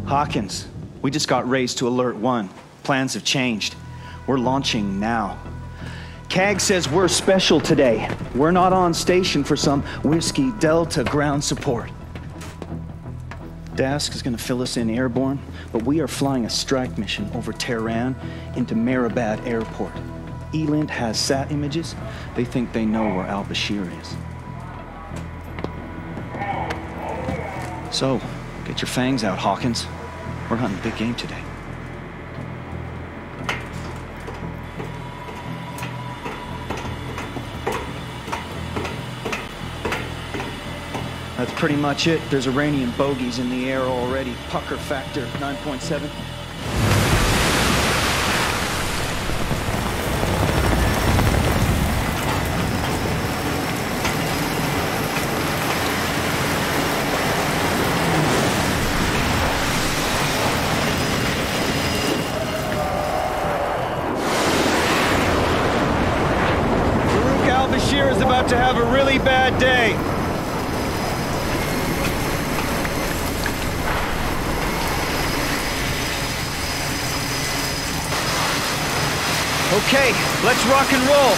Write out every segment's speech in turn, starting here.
Hawkins, we just got raised to Alert 1. Plans have changed. We're launching now. CAG says we're special today. We're not on station for some Whiskey Delta ground support. Dask is gonna fill us in airborne, but we are flying a strike mission over Tehran into Mehrabad Airport. Elint has sat images. They think they know where al-Bashir is. So, get your fangs out, Hawkins. We're hunting big game today. That's pretty much it. There's Iranian bogeys in the air already. Pucker factor 9.7. Farouk al-Bashir is about to have a really bad day. Okay, let's rock and roll.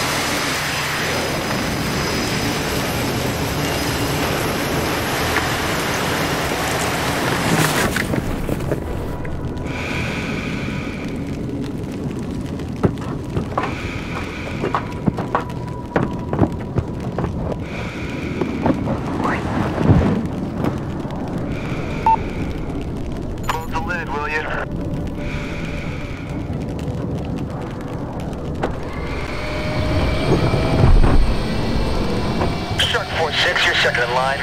Close the lid, will you? You're second in line.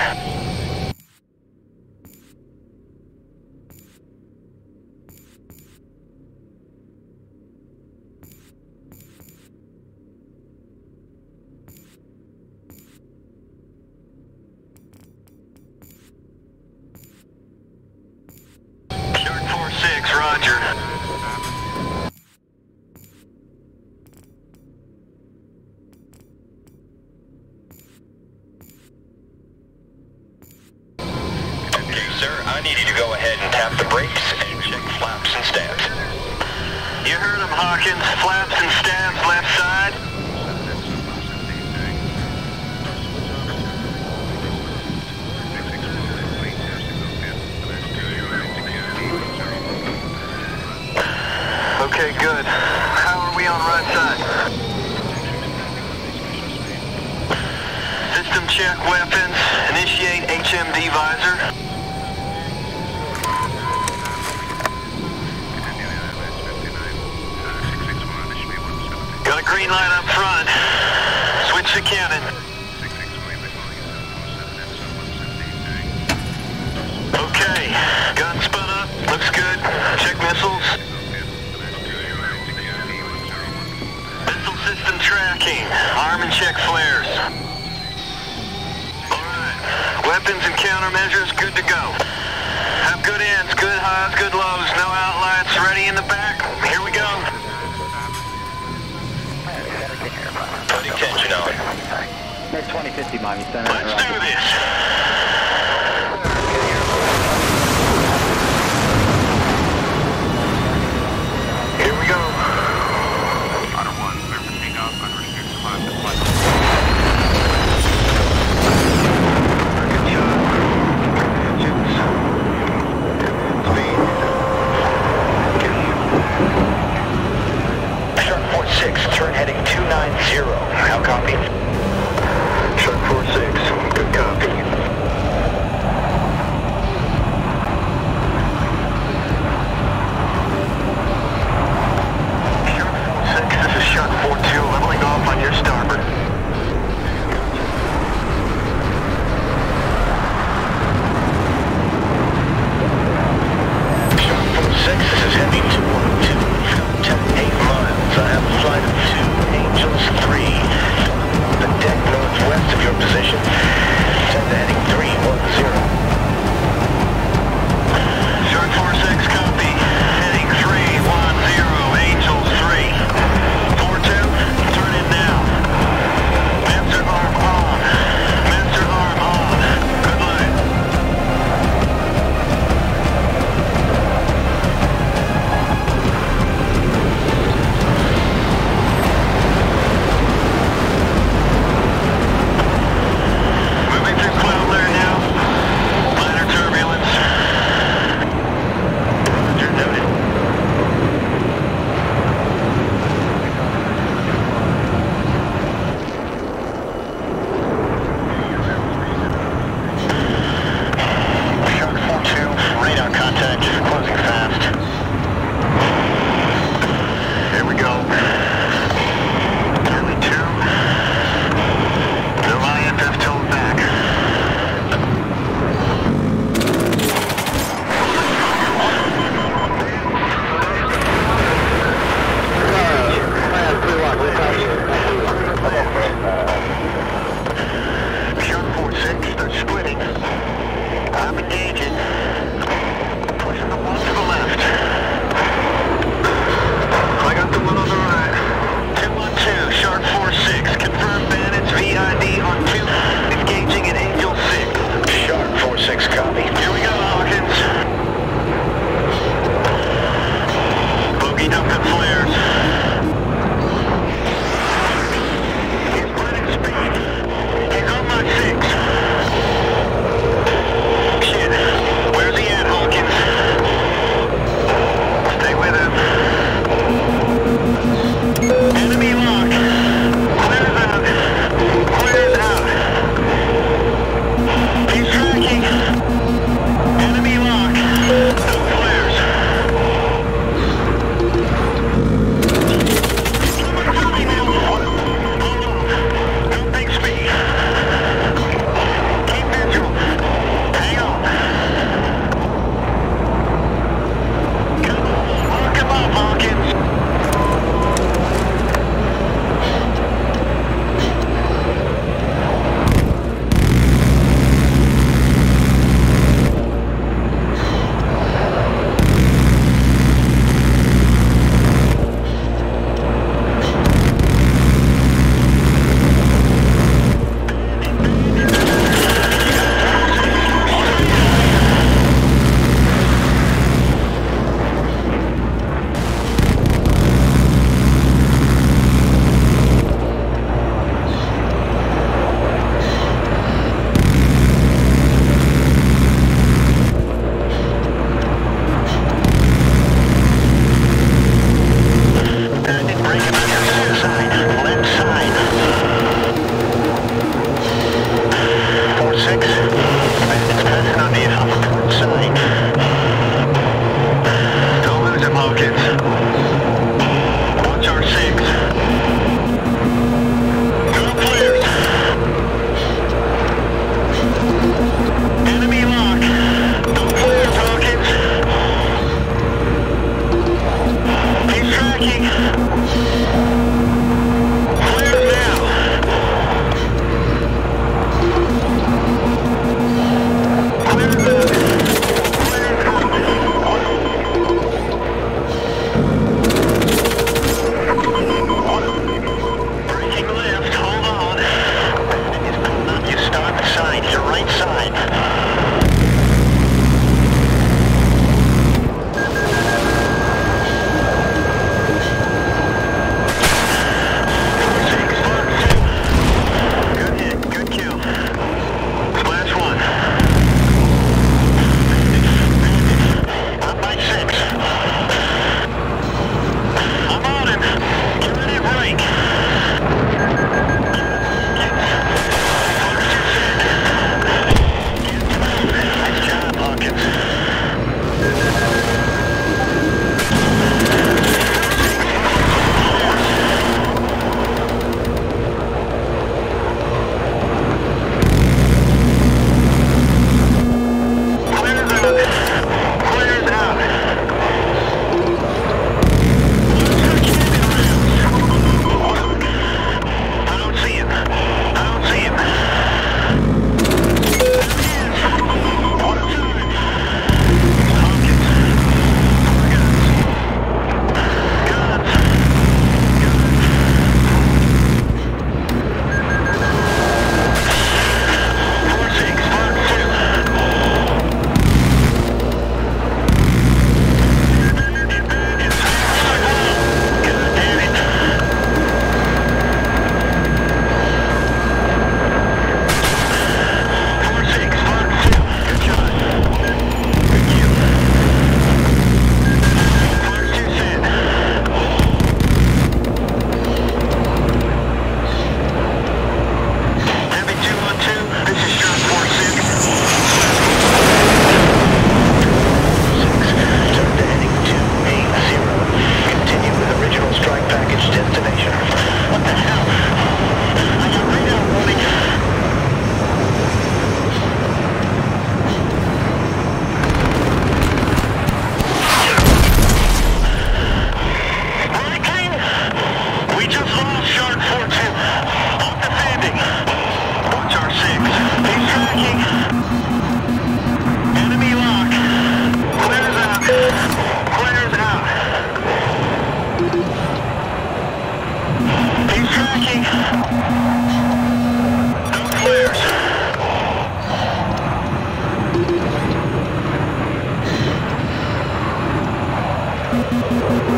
Shark 4-6, roger. I need you to go ahead and tap the brakes and check flaps and stabs. You heard him, Hawkins. Flaps and stabs left side. Okay, good. How are we on right side? System check weapons. Initiate HMD visor. Got a green light up front. Switch to cannon. Okay, gun spun up. Looks good. Check missiles. Missile system tracking. Arm and check flares. Alright. Weapons and countermeasures good to go. Have good ends, good highs, good lows. No outlights. Ready in the back. Here we go. Putting tension on. Next 2050 Miami Center. Let's do this. Here we go. Otter 1, clear for takeoff. Unrestricted climb to flight. Good shot. Engines. Speed. Shark 4-6, turn heading 290. How copy? Shark 4-6, good copy. Shark 4-6, this is Shark 4-2, leveling off on your starboard. Shark 4-6, this is heavy 212, 10-8 miles. I have a flight of 2 Angels 3. The deck northwest of your position. Send heading 310. Shark 4-6, copy. Heading 310, Angels 3. 4-2, turn in now. Master arm on. Master arm on. Good luck.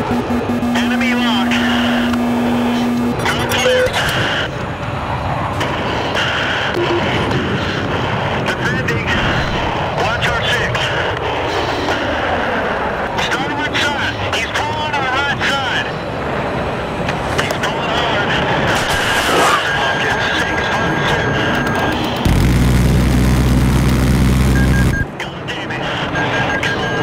Enemy lock. Go clear. Defending. Watch our 6. Starboard side. He's pulling on the right side. He's pulling hard. Hawkins, 652. God damn it. Come on.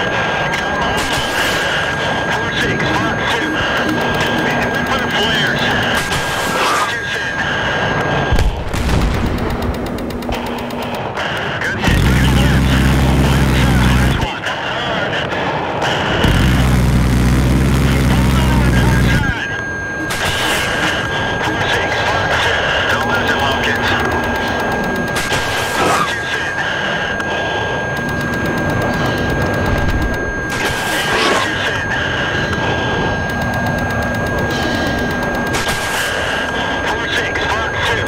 4652. Wait for the flares. 2 set. Good hit. Good hit. Last one. Hard. Pulling on the right side. 4652. Don't lose it, Hawkins. 2 set. 2 set. 4652.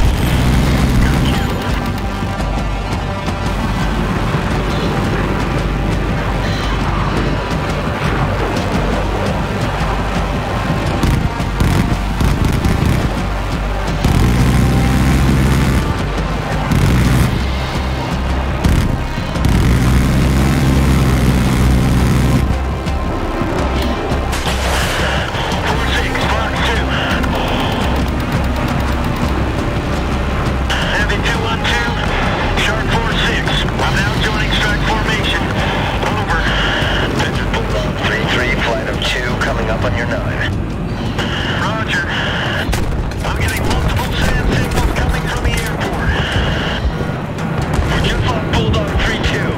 Heavy 212, Shark 46. I'm now joining strike formation. Over. Engine Bulldog 33, flight of 2, coming up on your 9. Roger. I'm getting multiple sand signals coming from the airport. Would you fuck Bulldog 32?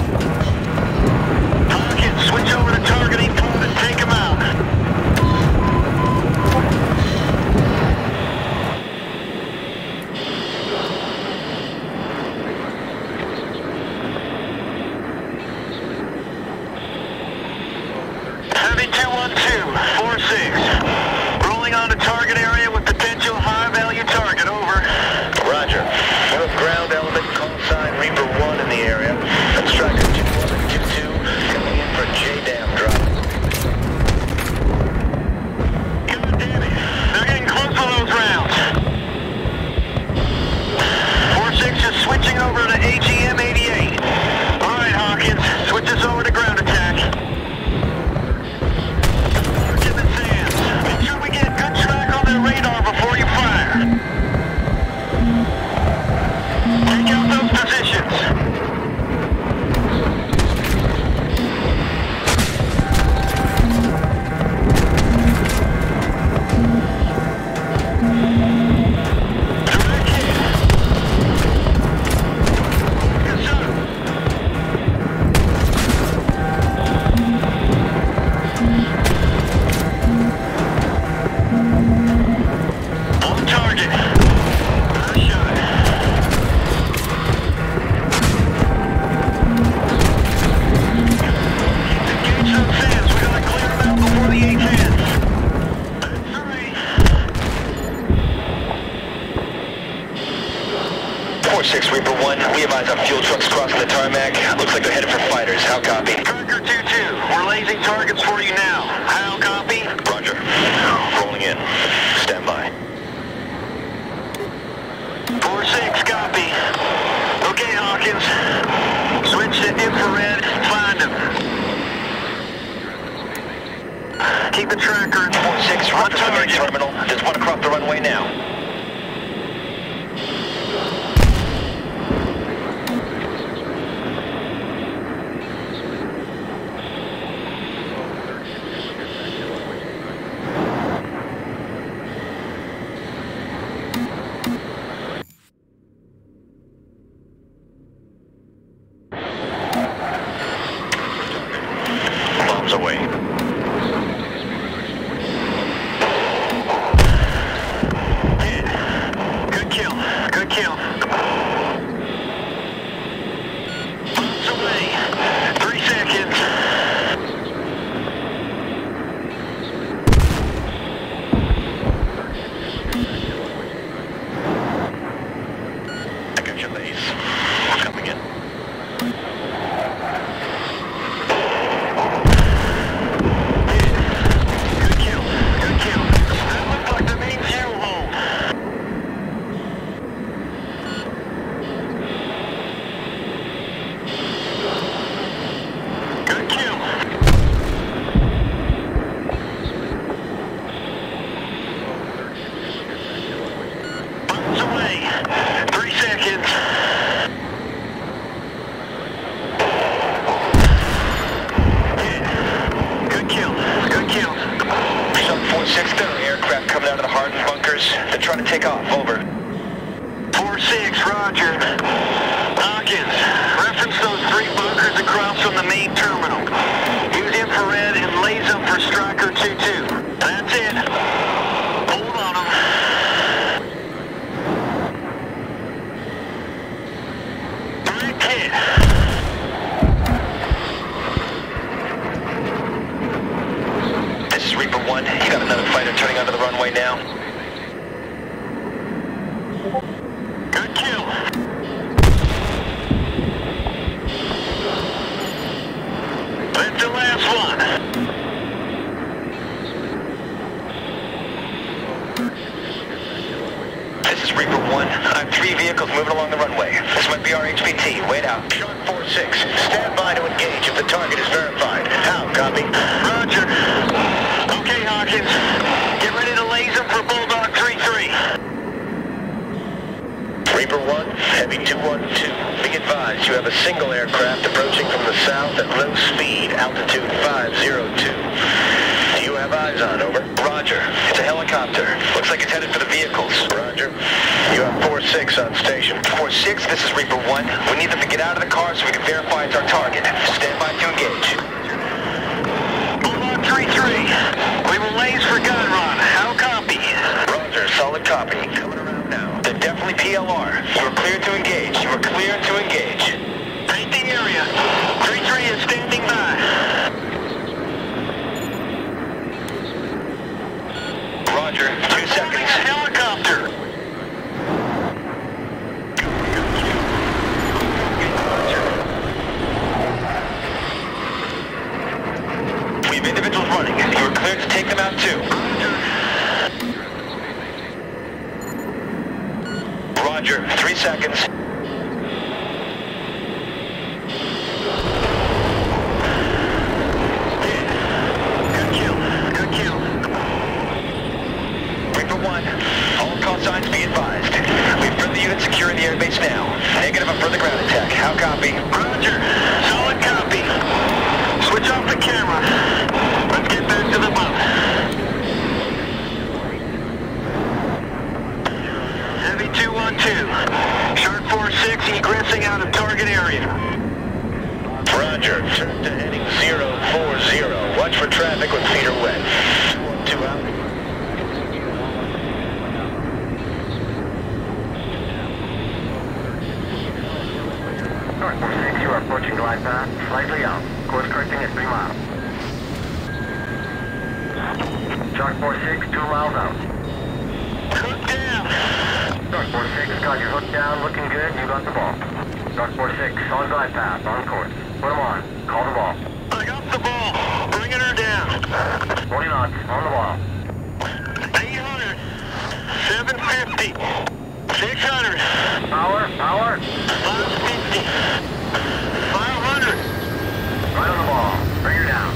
Hawkins, switch over to targeting pod and take him out. Heavy 212, 46. Rolling on to target area with potential high-value target, over. Roger. You have ground element call sign Reaper 1 in the area. And Striker 21 and 22 coming in for J-Dam drop. God damn it. They're getting close to those rounds. 46 is switching over to AGM 88. All right, Hawkins. Switch us over to ground attack. In the sands. Make sure we get good track on their radar before you fire. Take out those positions. Direct hit. Yes, sir. On target. First shot. Engage those sands. We gotta clear them out before the A-10. That's 3. 4-6 Reaper 1. We have eyes on fuel trucks crossing the tarmac. Looks like they're headed for fighters. How copy? Tracker 2-2. We're lasing targets for you now. How copy? Roger. Rolling in. Stand by. 4-6, copy. Okay, Hawkins. Switch to infrared. Find him. Keep the tracker in 4-6. Run to the main terminal. There's one across the runway now. Bombs away. Hit. Good kill. Good kill. Bombs away. 3 seconds. I got your base. Coming in. Baker 2-2. That's it. Hold on him. Direct hit. This is Reaper 1. You got another fighter turning onto the runway now. Good kill. That's the last one. This is Reaper 1. I have 3 vehicles moving along the runway. This might be our HPT. Wait out. Shark 4-6. Stand by to engage if the target is verified. How? Copy? Roger. Okay, Hawkins. Get ready to laze them for Bulldog 3-3. Reaper 1, Heavy 212. Be advised, you have a single aircraft approaching from the south at low speed, altitude 502. Do you have eyes on? Over. Roger. It's a helicopter. Looks like it's headed for the vehicles. Roger. You have 4-6 on station. 4-6, this is Reaper 1. We need them to get out of the car so we can verify it's our target. Stand by to engage. Bulldog 3-3. We will laze for Gunrun. How copy? Roger. Solid copy. Coming around now. They're definitely PLR. You are cleared to engage. You are cleared to engage. Paint the area. 3-3 is standing by. Roger. 2 seconds. A helicopter. We have individuals running. You are cleared to take them out too. Roger. 3 seconds. Good kill. Good kill. Reaper 1, all call signs be advised. We have further units securing the airbase now. Negative on further ground attack. How copy? Roger. Solid copy. Switch off the camera. Let's get back to the boat. Heavy 212. Shark 4-6 egressing out of target area. Roger. Turn to heading 040. Watch for traffic when feet are wet. 2 out. Shark 4-6, you are approaching glide path, slightly out. Course correcting at 3 miles. Shark 4-6, 2 miles out. Hook down. Shark 4-6, got your hook down, looking good, you got the ball. Shark 4-6, on glide path, on course. Put them on, call the ball. I got the ball. Bringing her down. 40 knots, on the ball. 800. 750. 600. Power, power. 550. 500. Right on the ball, bring her down.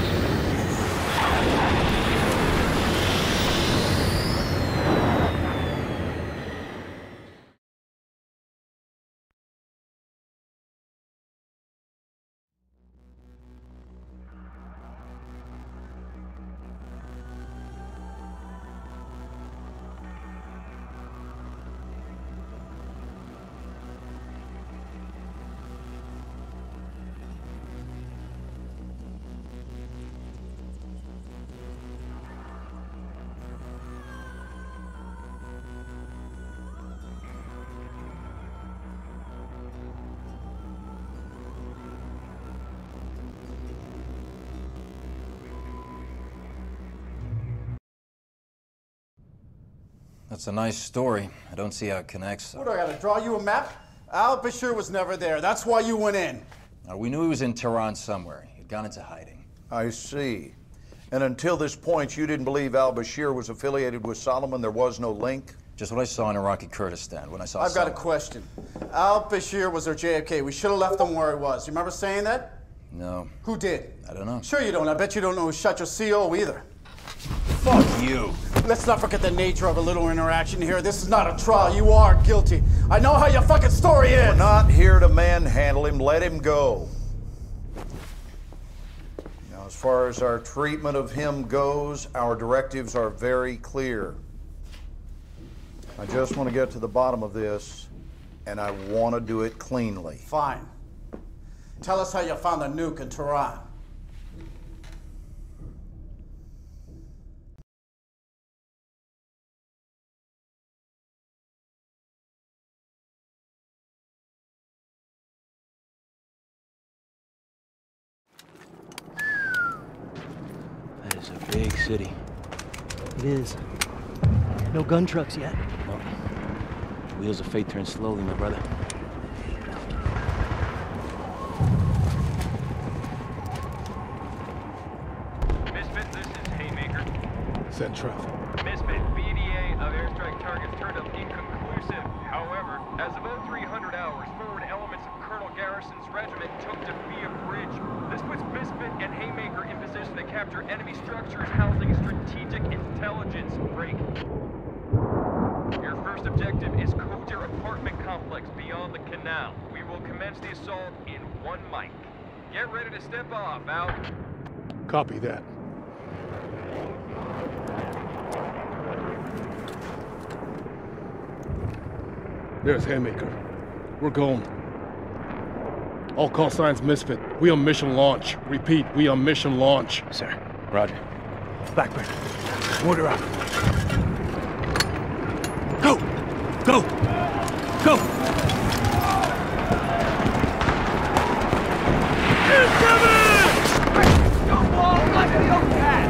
That's a nice story. I don't see how it connects. What, do I gotta draw you a map? Al-Bashir was never there. That's why you went in. We knew he was in Tehran somewhere. He'd gone into hiding. I see. And until this point, you didn't believe al-Bashir was affiliated with Solomon? There was no link? Just what I saw in Iraqi Kurdistan when I saw I've got a Solomon. question. Al-Bashir was our JFK. We should have left him where he was. You remember saying that? No. Who did? I don't know. Sure you don't. I bet you don't know who shot your CO either. Fuck you. Let's not forget the nature of a little interaction here. This is not a trial. You are guilty. I know how your fucking story is. We're not here to manhandle him. Let him go. Now, as far as our treatment of him goes, our directives are very clear. I just want to get to the bottom of this, and I want to do it cleanly. Fine. Tell us how you found the nuke in Tehran. big city. It is. No gun trucks yet. Well, wheels of fate turn slowly, my brother. Misfit, this is Haymaker. Send traffic. Misfit, BDA of airstrike targets turned up inconclusive. However, as of 0300 hours, forward elements of Colonel Garrison's regiment took Defia Bridge. This puts Misfit and Haymaker in position to capture enemy structures housing strategic intelligence. Break. Your first objective is Kodir apartment complex beyond the canal. We will commence the assault in 1 mic. Get ready to step off. Out. Copy that. There's Haymaker. We're going. All call signs Misfit. We on mission launch. Repeat, we on mission launch. Sir. Roger. Blackburn. Order up. Go! Go! Go! Don't fall under the overpass!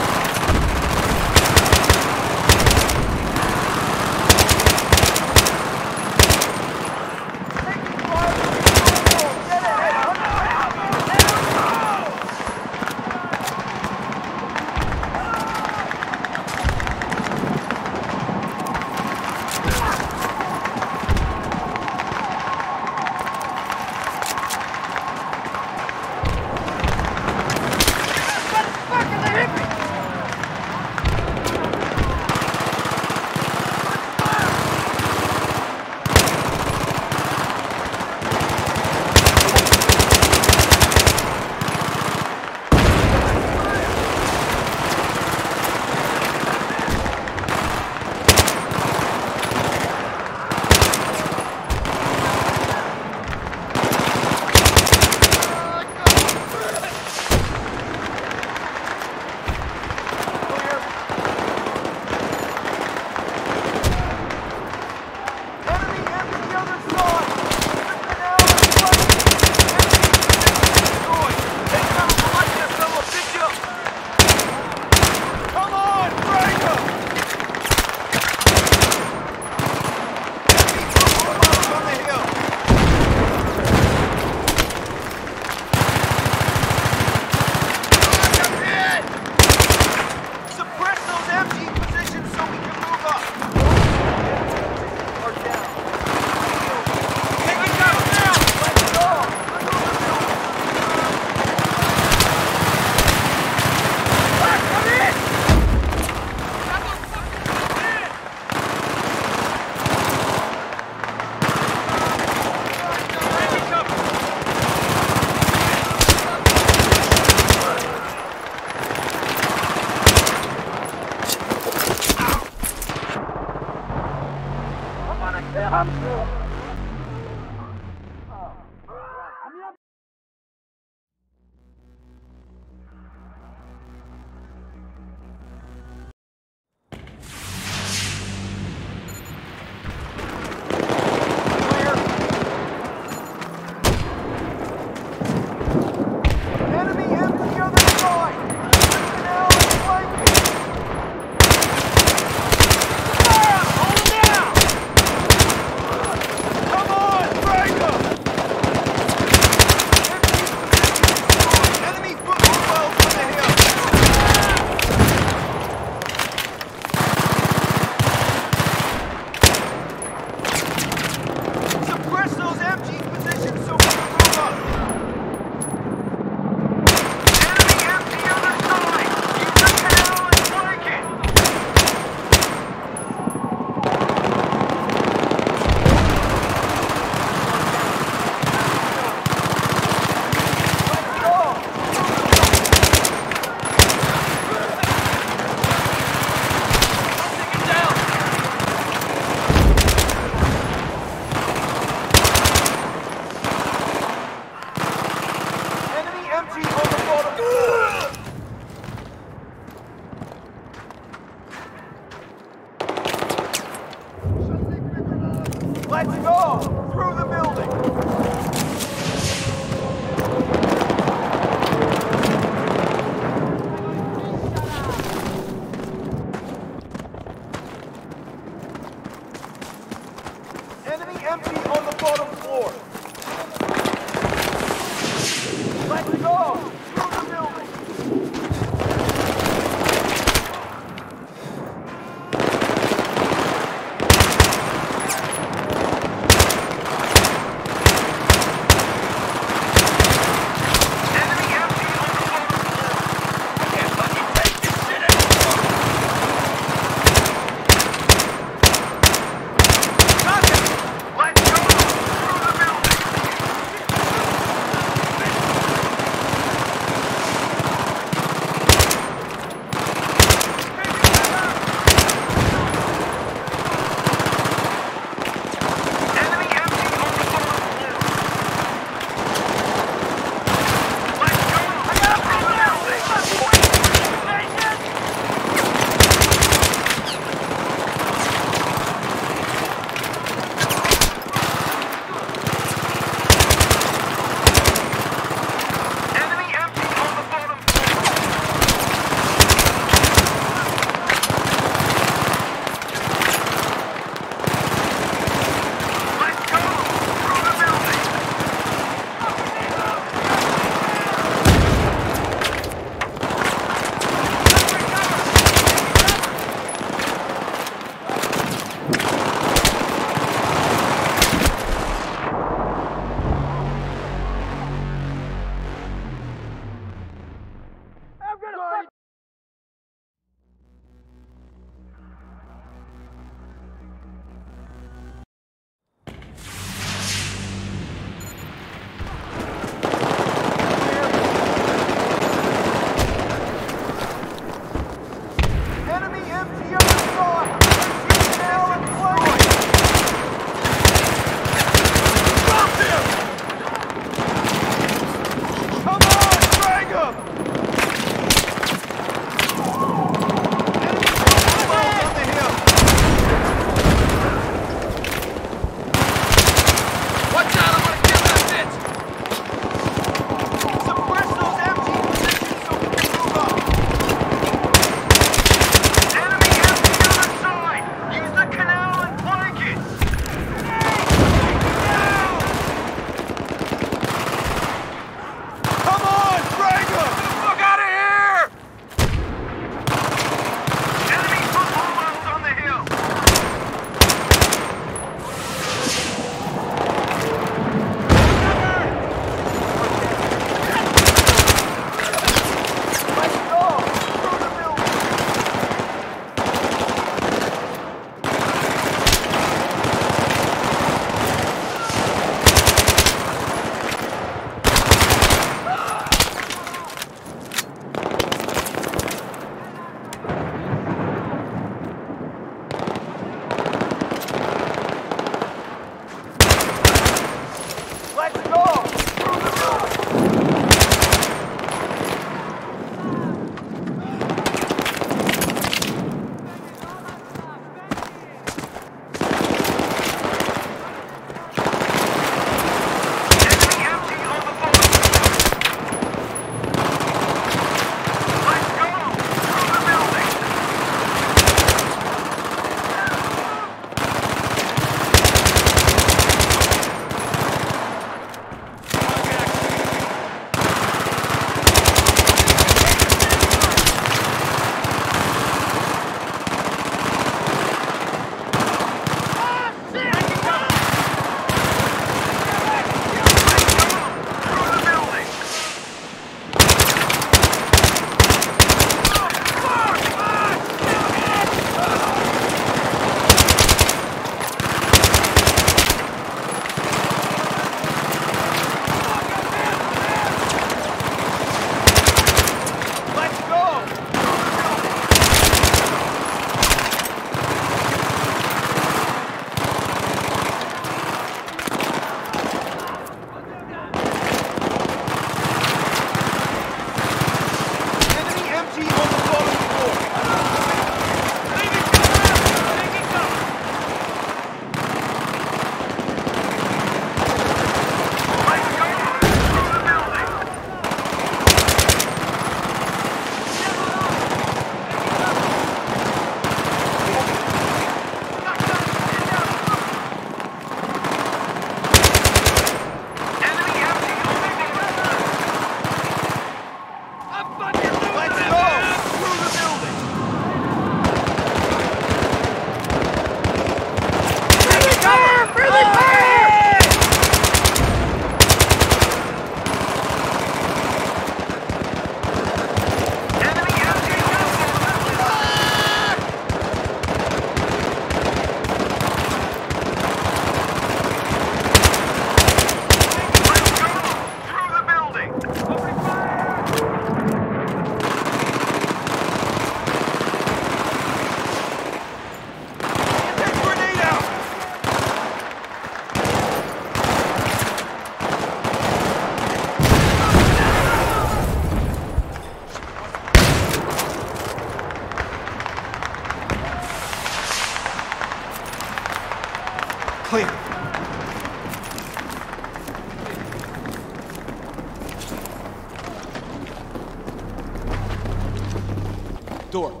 door.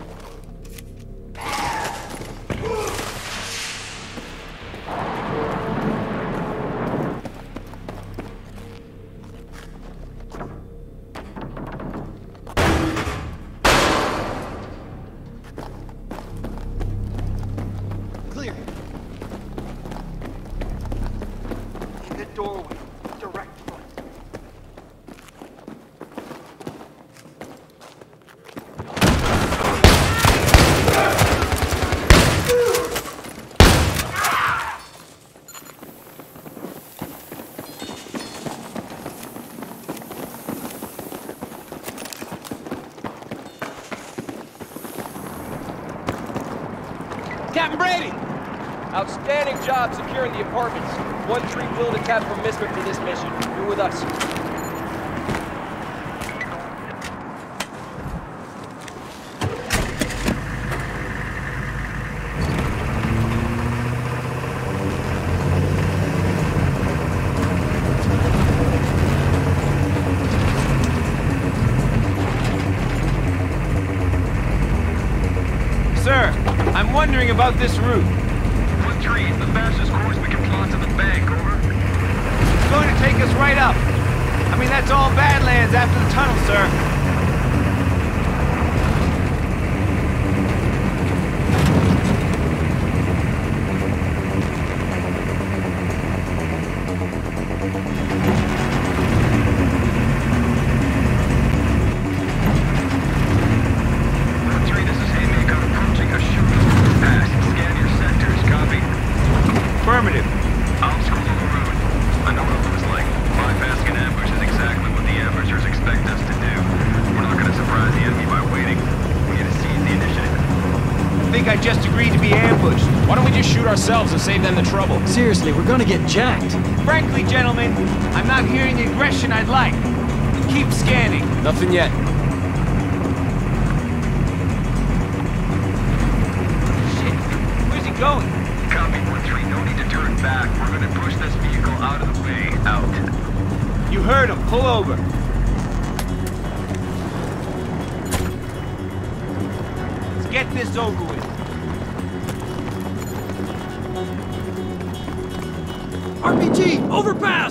Clear. In the doorway, direct front. Captain Brady! Outstanding job securing the apartments. 1-3 build a cap from Misfit for this mission. You're with us. Sir, I'm wondering about this route. 1-3, the fastest course we can plot to the bank, over. It's going to take us right up. I mean, that's all Badlands after the tunnel, sir. Affirmative. Obstacles on the road. I know what it looks like. Bypassing an ambush is exactly what the ambushes expect us to do. We're not going to surprise the enemy by waiting. We need to seize the initiative. I think I just agreed to be ambushed. Why don't we just shoot ourselves and save them the trouble? Seriously, we're gonna get jacked. Frankly, gentlemen, I'm not hearing the aggression I'd like. Keep scanning. Nothing yet. Shit. Where's he going? Copy 1-3, no need to turn back. We're going to push this vehicle out of the way. Out. You heard him. Pull over. Let's get this over with. RPG, overpass!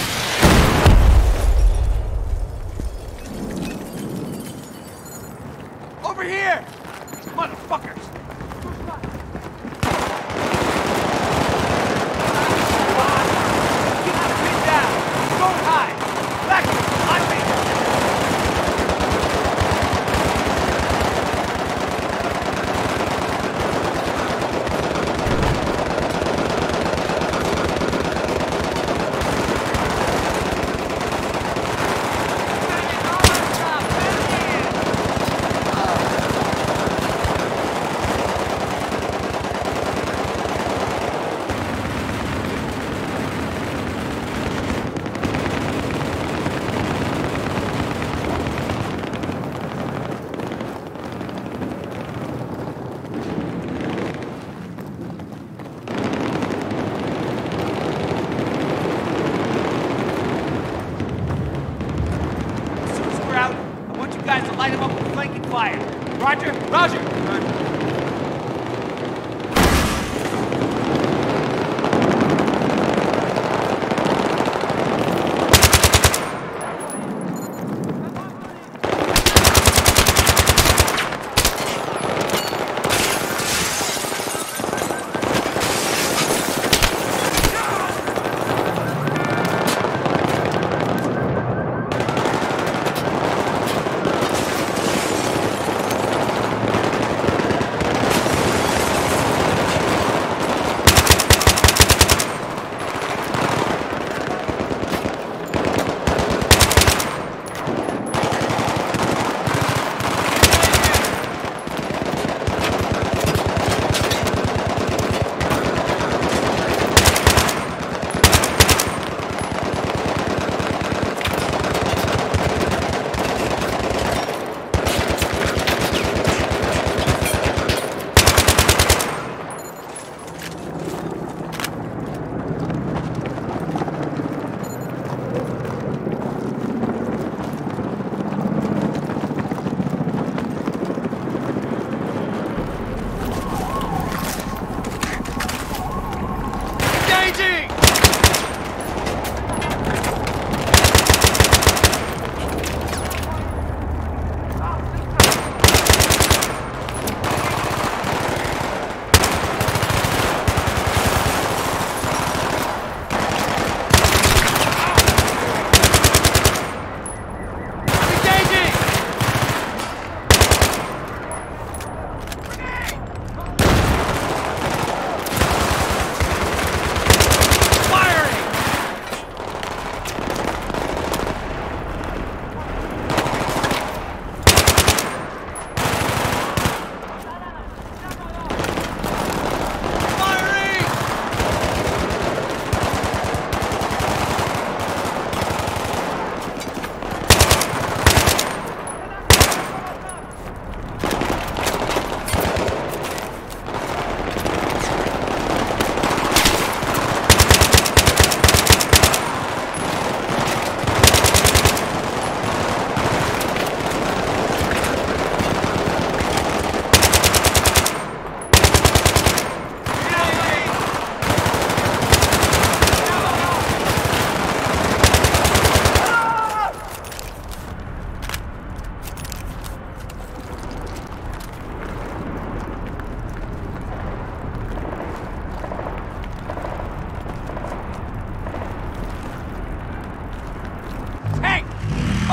Over here! These motherfuckers! Guys, to light him up with flanking fire. Roger? Roger!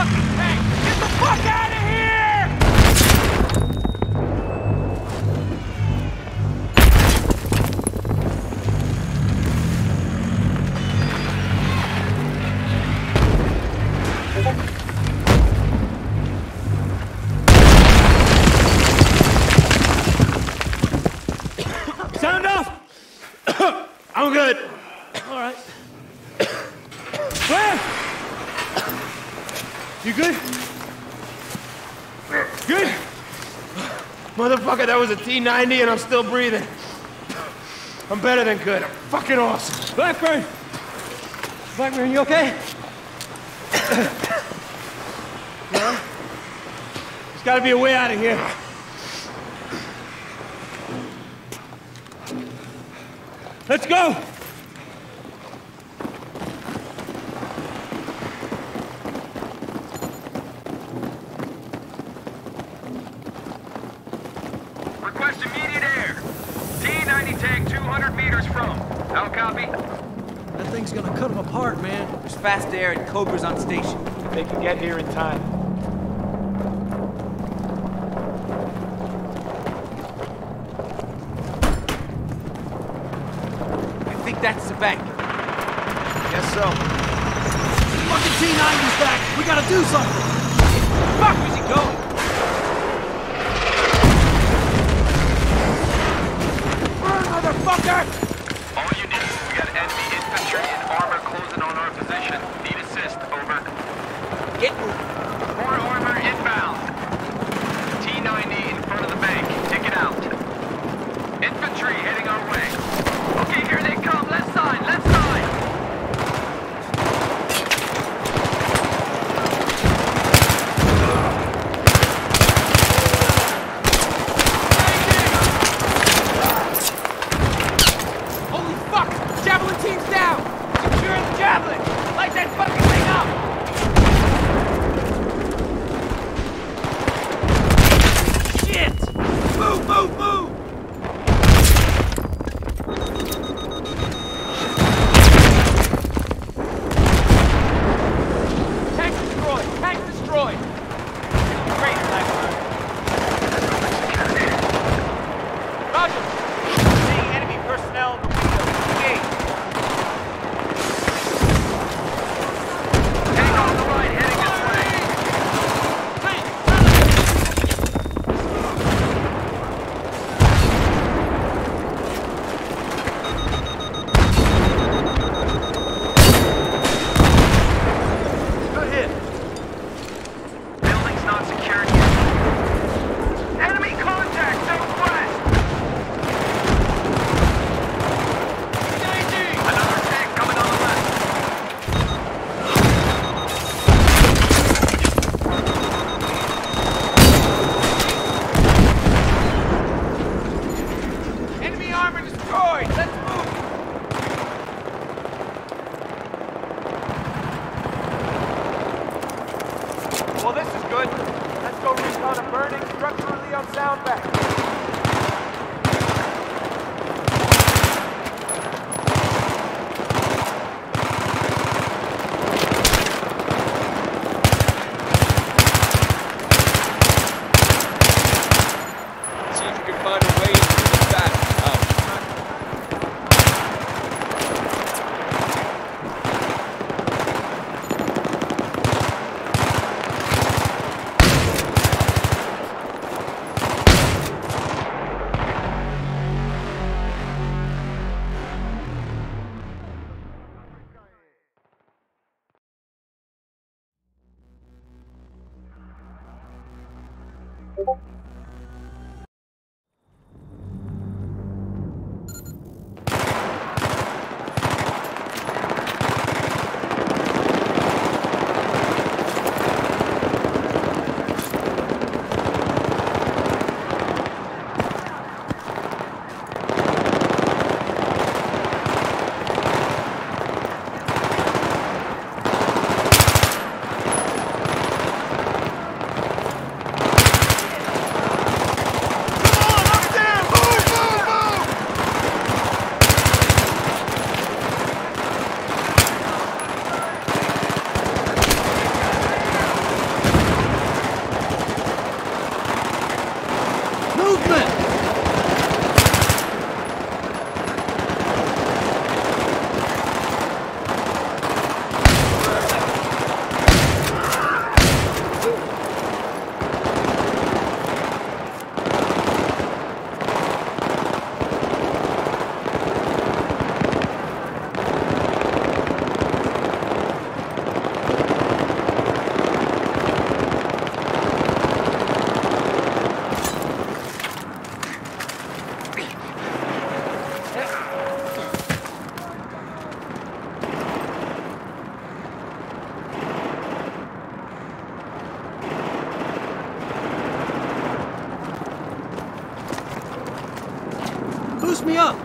fucking tank! Get the fuck out of here! Sound off! I'm good. All right. Where? You good? Good? Motherfucker, that was a T-90 and I'm still breathing. I'm better than good. I'm fucking awesome. Blackburn! Blackburn, you okay? Yeah? There's gotta be a way out of here. Let's go! Request immediate air. T-90 tank 200 meters from. How copy? That thing's gonna cut them apart, man. There's fast air and Cobra's on station. If they can get here in time. I think that's the bank. Guess so. Fucking T-90's back! We gotta do something! Fuck, where's he going? Burn, motherfucker! All units, we got enemy infantry and armor closing on our position. Need assist, over. Get moving. More armor inbound. T-90 in front of the bank. Take it out. Infantry heading our way. Okay, here they come. Left side, left side. Holy fuck! Javelin team's down! Secure the javelin! Light that fucking thing up! Shit! Move, move, move! Tank destroyed! Tank destroyed! Great, Blackburn. Roger! Seeing enemy personnel in the window. Engage. Tank on the right, heading this way. Good hit. Building's not secured yet. Enemy contact southwest. Another tank coming on the left. Enemy armor destroyed! Let's move! Well, this is good. Let's go recon a burning structurally unsound back. See if you can find a way into the back. me up!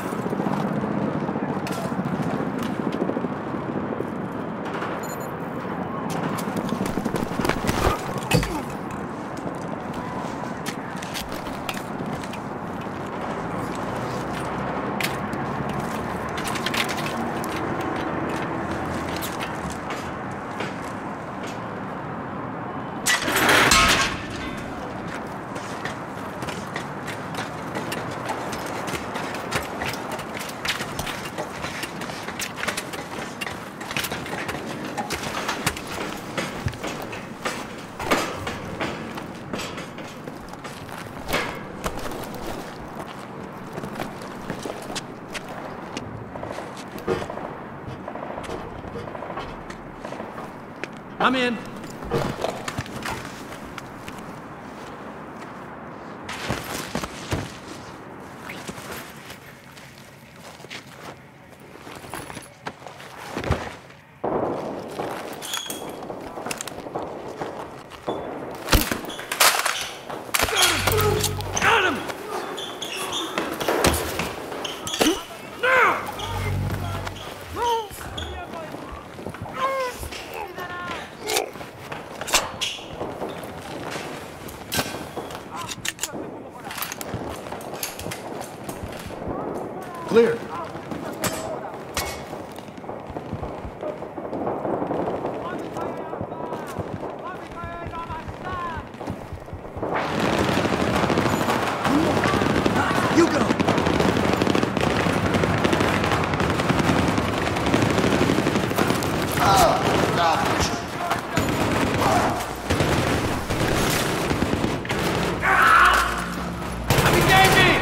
I'm in. Got him! Clear. You go! I'm engaging!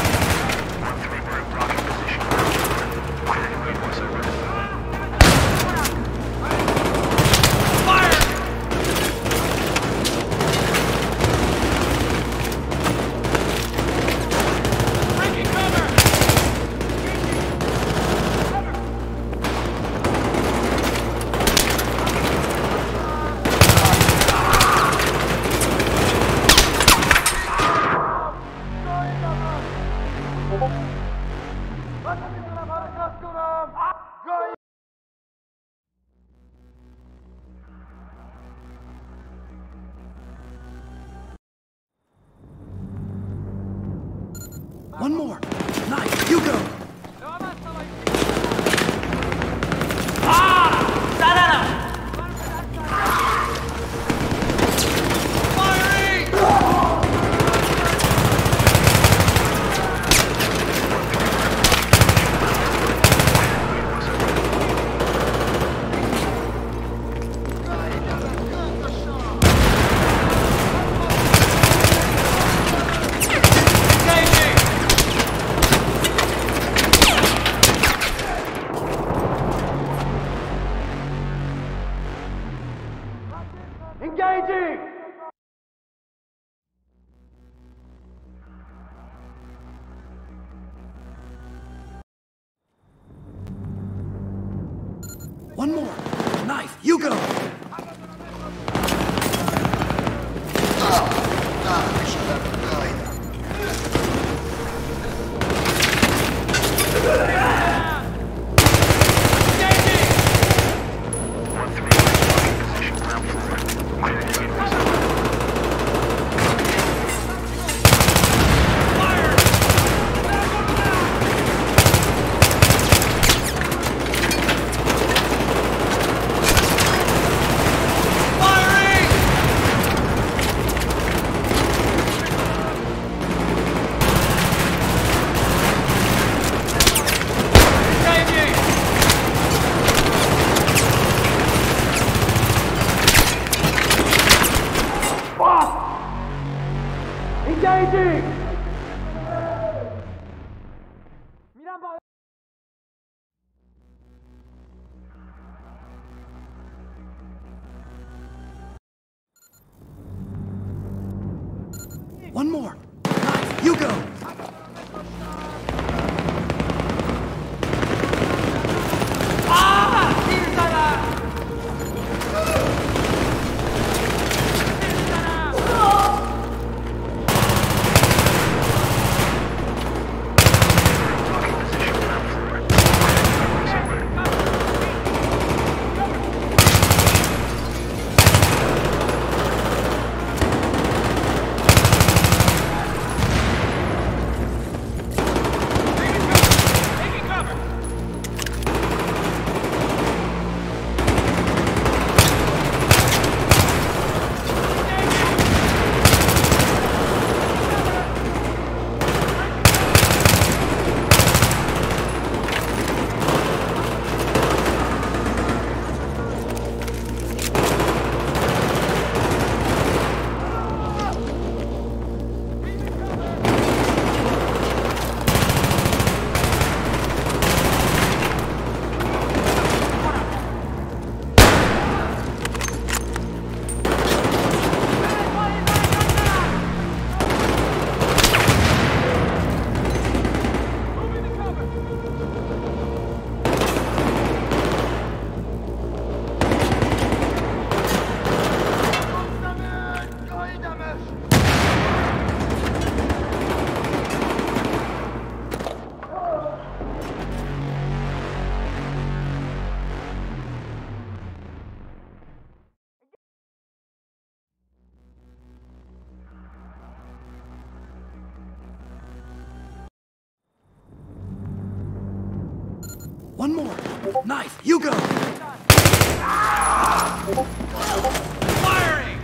One more. Knife, you go! Engaging! One more. Knife, you go! Engaging! One more. Knife, you go! One more. Knife, you go! Firing!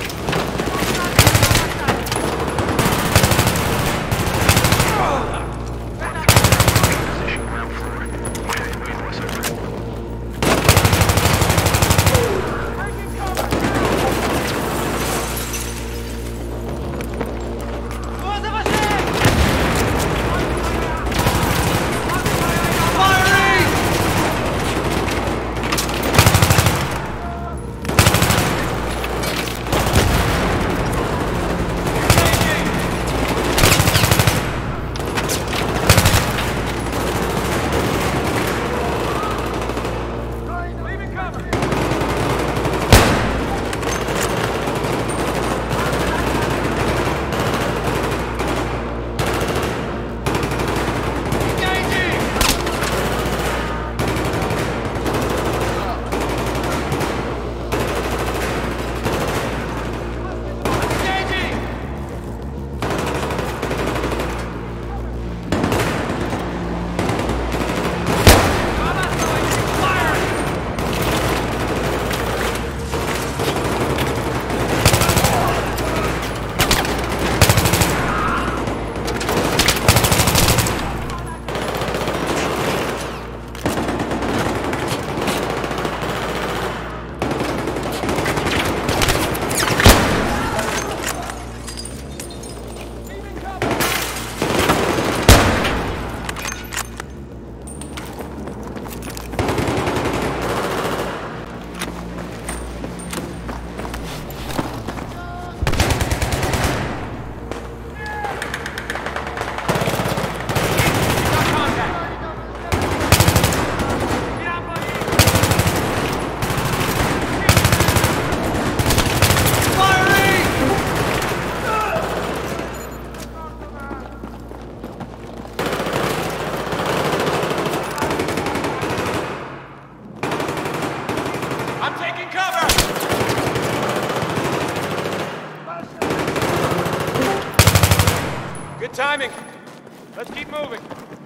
Timing. Let's keep moving.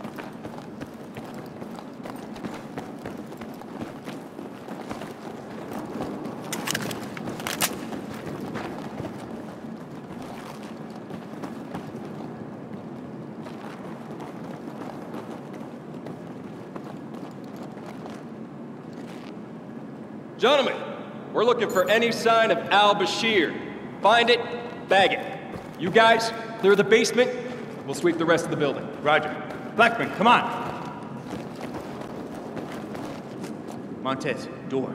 Gentlemen, we're looking for any sign of al-Bashir. Find it, bag it. You guys, clear the basement. We'll sweep the rest of the building. Roger. Blackburn, come on. Montez, door.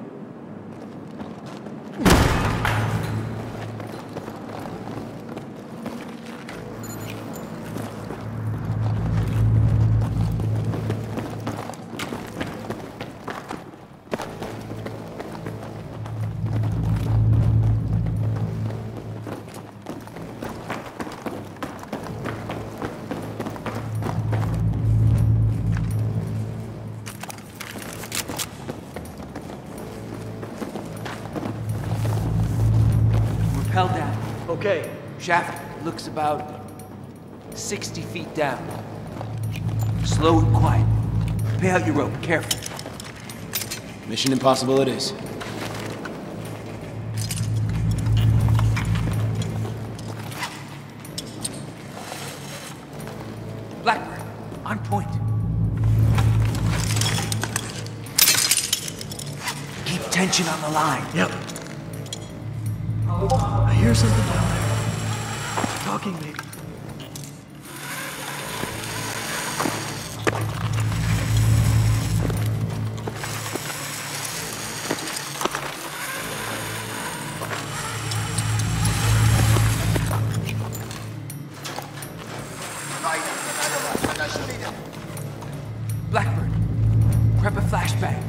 Held down. Okay. Shaft looks about 60 feet down. Slow and quiet. Pay out your rope, careful. Mission impossible it is. Blackburn, on point. Keep tension on the line. Yep. I hear something down there. Talking, maybe. Blackburn, grab a flashbang.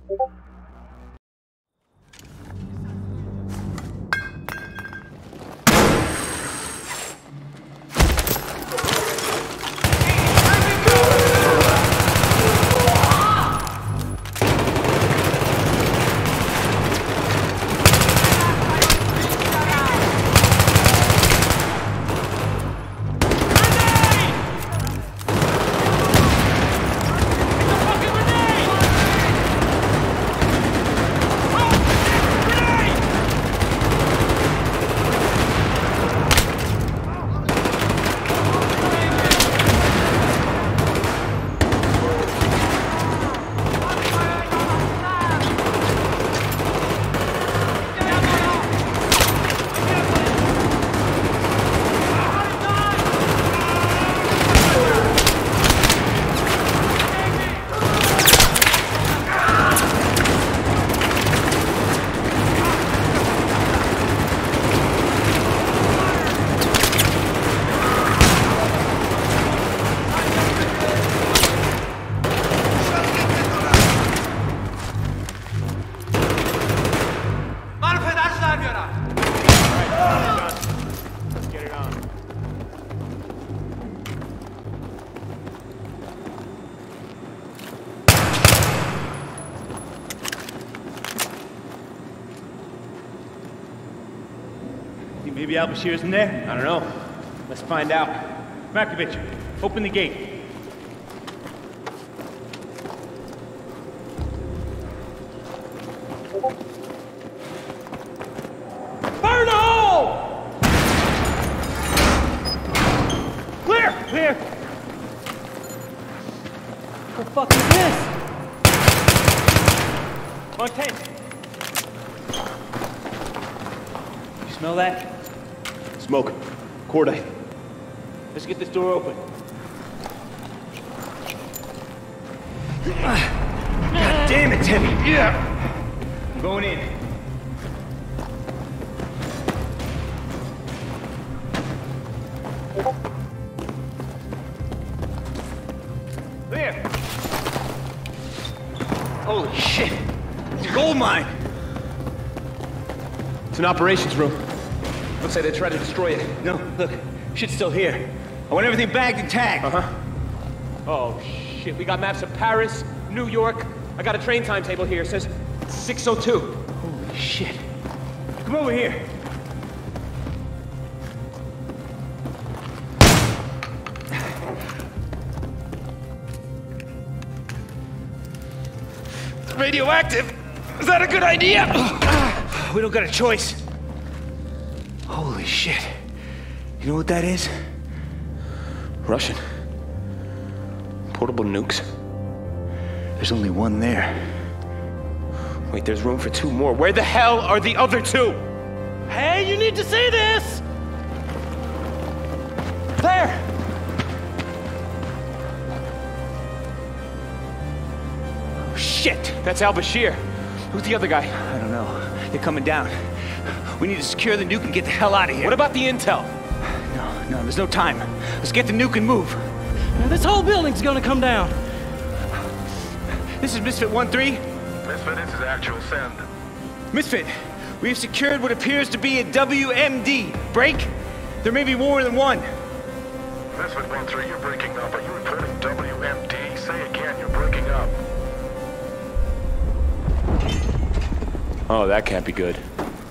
Maybe Al-Bashir's in there? I don't know. Let's find out. Markovich, open the gate. Fire in the hole! Clear! Clear! What the fuck is this? Montaigne! You smell that? Smoke. Cordite. Let's get this door open. God damn it, Timmy! Yeah! I'm going in. There! Holy shit! It's a gold mine! It's an operations room. Looks like they tried to destroy it. No, look. Shit's still here. I want everything bagged and tagged. Uh-huh. Oh, shit. We got maps of Paris, New York. I got a train timetable here. It says 6:02. Holy shit. Come over here. It's radioactive. Is that a good idea? We don't got a choice. Holy shit. You know what that is? Russian. Portable nukes. There's only one there. Wait, there's room for two more. Where the hell are the other two? Hey, you need to see this! There! Oh, shit! That's Al-Bashir. Who's the other guy? I don't know. They're coming down. We need to secure the nuke and get the hell out of here. What about the intel? No, there's no time. Let's get the nuke and move. Now, this whole building's gonna come down. This is Misfit 1-3. Misfit, this is actual send. Misfit, we have secured what appears to be a WMD. Break? There may be more than one. Misfit 1-3, you're breaking up. Are you reporting WMD? Say again, you're breaking up. Oh, that can't be good.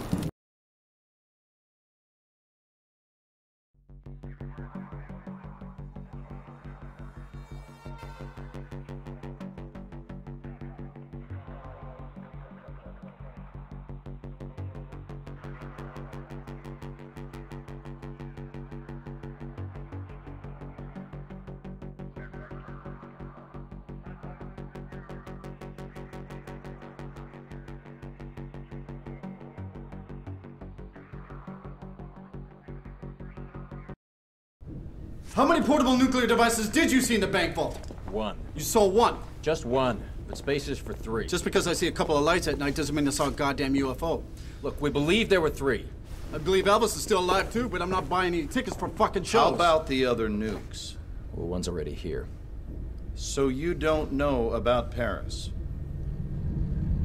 How many portable nuclear devices did you see in the bank vault? One. You saw one. Just one, but space is for three. Just because I see a couple of lights at night doesn't mean I saw a goddamn UFO. Look, we believe there were three. I believe Elvis is still alive too, but I'm not buying any tickets for fucking shows. How about the other nukes? Well, one's already here. So you don't know about Paris?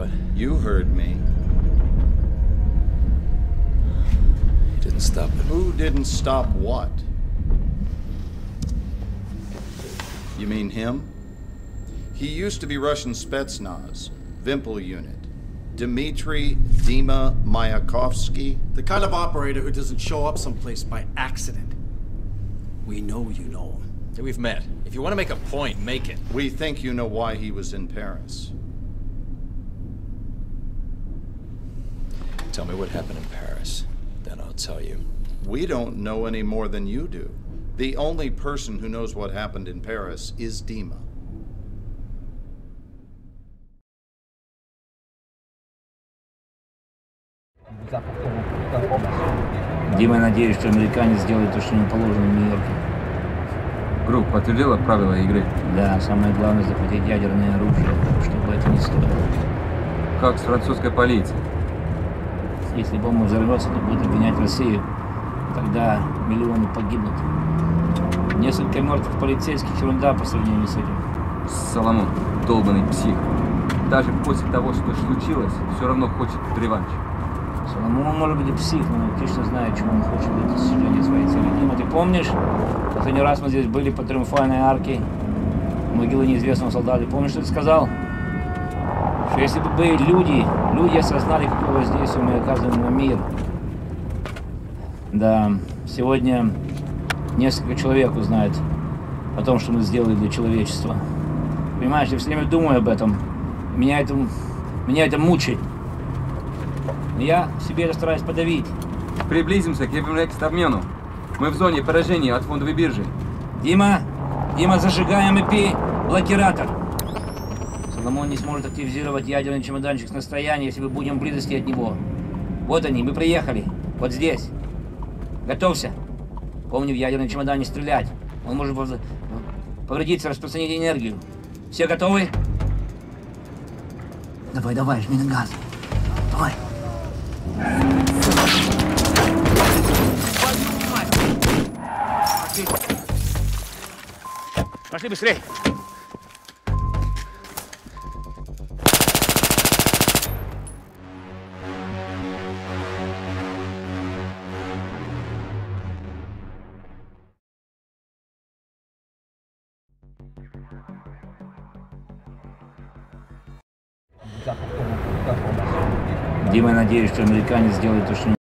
but... You heard me. He didn't stop it. Who didn't stop what? You mean him? He used to be Russian Spetsnaz, Vimpel unit. Dmitry Dima Mayakovsky. The kind of operator who doesn't show up someplace by accident. We know you know him. Hey, we've met. If you want to make a point, make it. We think you know why he was in Paris. Tell me what happened in Paris. Then I'll tell you. We don't know any more than you do. The only person who knows what happened in Paris is Dima. Дима, надеюсь, что американец сделает то, что ему положено в Нью-Йорке. Группа подтвердила правила игры? Да, самое главное захватить ядерное оружие, чтобы это не стоило. Как с французской полицией? Если бомба взорвется, то будет обвинять Россию. Тогда миллионы погибнут. Несколько мертвых полицейских — ерунда по сравнению с этим. Соломон, долбанный псих. Даже после того, что случилось, все равно хочет реванш. Соломон может быть и псих, но отлично знает, чего он хочет для достижения своей цели. Дима, ты помнишь? Последний раз мы здесь были по Триумфальной арке, могилы неизвестного солдата. Помнишь, что ты сказал? Что если бы люди осознали, какое воздействие мы оказываем на мир. Да, сегодня несколько человек узнает о том, что мы сделали для человечества. Понимаешь, я все время думаю об этом. Меня это мучает. Я себе это стараюсь подавить. Приблизимся к Евромекс-обмену. Мы в зоне поражения от фондовой биржи. Дима, зажигаем IP-блокиратор. Соломон не сможет активизировать ядерный чемоданчик с расстояния, если мы будем в близости от него. Вот они, мы приехали. Вот здесь. Готовься. Помни, в ядерный чемодан не стрелять. Он может повредиться, распространить энергию. Все готовы? Давай, жми на газ. Давай. Пошли быстрей. Дима, надеюсь, что американец сделает то, что